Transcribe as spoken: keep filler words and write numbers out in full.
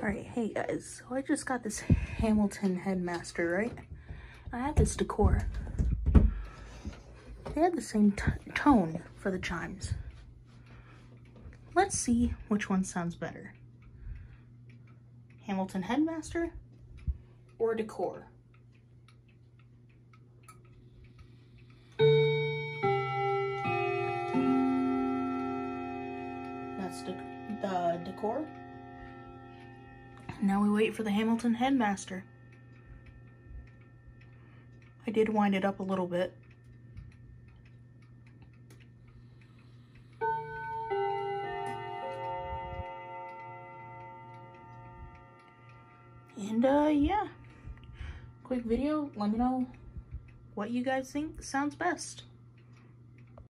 Alright, hey guys, so I just got this Hamilton Headmaster, right? I have this Decor. They have the same t tone for the chimes. Let's see which one sounds better. Hamilton Headmaster or Decor? That's the, the Decor. Now we wait for the Hamilton Headmaster. I did wind it up a little bit. And uh, yeah, quick video, let me know what you guys think sounds best.